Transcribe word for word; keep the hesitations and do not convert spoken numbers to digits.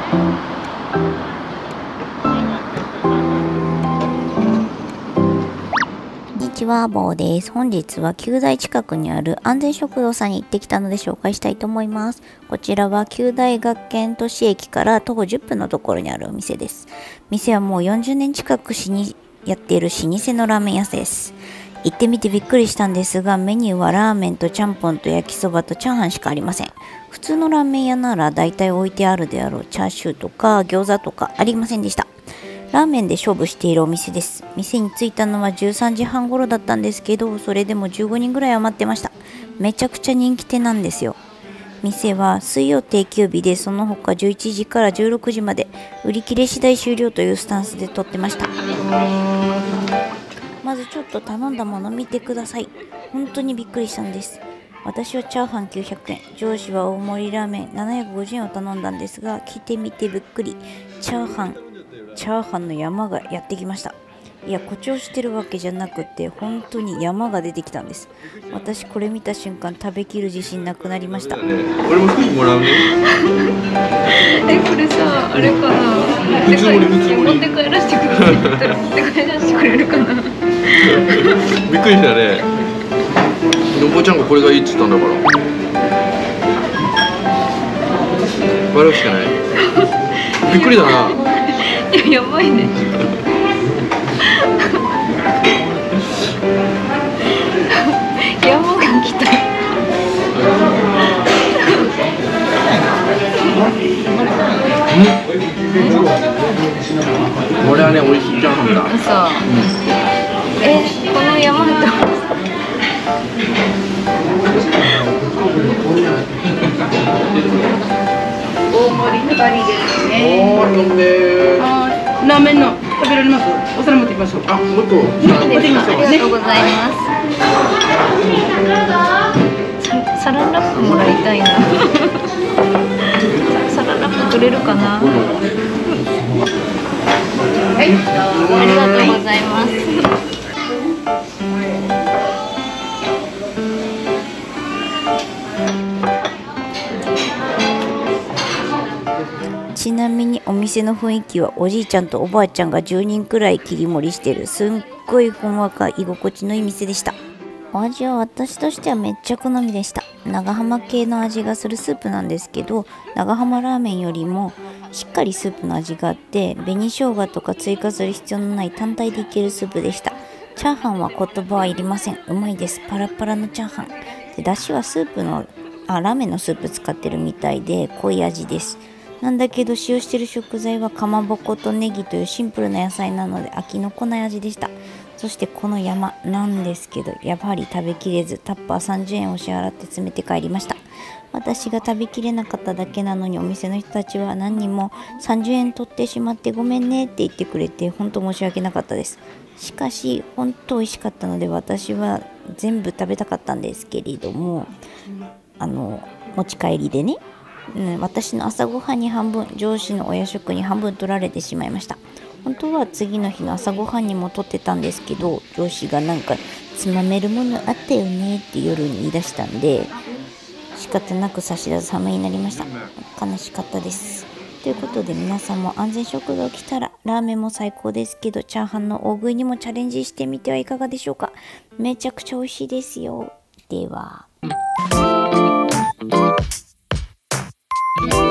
こんにちは、坊です。本日は九大近くにある安全食堂さんに行ってきたので紹介したいと思います。こちらは九大学研都市駅から徒歩じゅっぷんのところにあるお店です。店はもうよんじゅうねん近くしにやっている老舗のラーメン屋です。行ってみてびっくりしたんですが、メニューはラーメンとちゃんぽんと焼きそばとチャーハンしかありません。普通のラーメン屋なら大体置いてあるであろうチャーシューとか餃子とかありませんでした。ラーメンで勝負しているお店です。店に着いたのはじゅうさんじはん頃だったんですけど、それでもじゅうごにんぐらいは待ってました。めちゃくちゃ人気店なんですよ。店は水曜定休日で、その他じゅういちじからじゅうろくじまで売り切れ次第終了というスタンスで撮ってました。まずちょっと頼んだもの見てください。本当にびっくりしたんです。私はチャーハンきゅうひゃくえん、上司は大盛りラーメンななひゃくごじゅうえんを頼んだんですが、来てみてびっくり。チャーハン、チャーハンの山がやってきました。いや、誇張してるわけじゃなくて、本当に山が出てきたんです。私これ見た瞬間、食べきる自信なくなりました。 俺も服もらうね。 え、これさ、あれかな。 普通盛り、普通盛り。 持って帰らせてくれるって言ったら持って帰らせてくれるかな。 びっくりしたね。のぼちゃんがこれがいいって言ったんだから。笑うしかない。びっくりだな。 いや、やばいね。山が来た。 これはね、美味しいチャーハンだ。 そう。え、この山と。大盛りふたりですね。 おー、飲んでー。 ラーメンの食べられます？お皿持ってきましょう。 あ、もう一個。 いいですか。ありがとうございます。サランラップもらいたいな。サランラップ取れるかな。はい、ありがとうございます。 ちなみにお店の雰囲気はおじいちゃんとおばあちゃんがじゅうにんくらい切り盛りしてる、すっごいほんわか居心地のいい店でした。お味は私としてはめっちゃ好みでした。長浜系の味がするスープなんですけど、長浜ラーメンよりもしっかりスープの味があって、紅生姜とか追加する必要のない単体でいけるスープでした。チャーハンは言葉はいりません。うまいです。パラパラのチャーハンで、だしはスープのあラーメンのスープ使ってるみたいで濃い味です。なんだけど使用している食材はかまぼことネギというシンプルな野菜なので飽きのこない味でした。そしてこの山なんですけど、やはり食べきれずタッパーさんじゅうえんを支払って詰めて帰りました。私が食べきれなかっただけなのに、お店の人たちは何人もさんじゅうえん取ってしまってごめんねって言ってくれて、本当申し訳なかったです。しかし本当美味しかったので、私は全部食べたかったんですけれども、あの持ち帰りでね、うん、私の朝ごはんに半分、上司のお夜食に半分取られてしまいました。本当は次の日の朝ごはんにも取ってたんですけど、上司がなんかつまめるものあったよねって夜に言い出したんで、仕方なく差し出す羽目になりました。悲しかったです。ということで、皆さんも安全食堂来たらラーメンも最高ですけど、チャーハンの大食いにもチャレンジしてみてはいかがでしょうか。めちゃくちゃ美味しいですよ。では。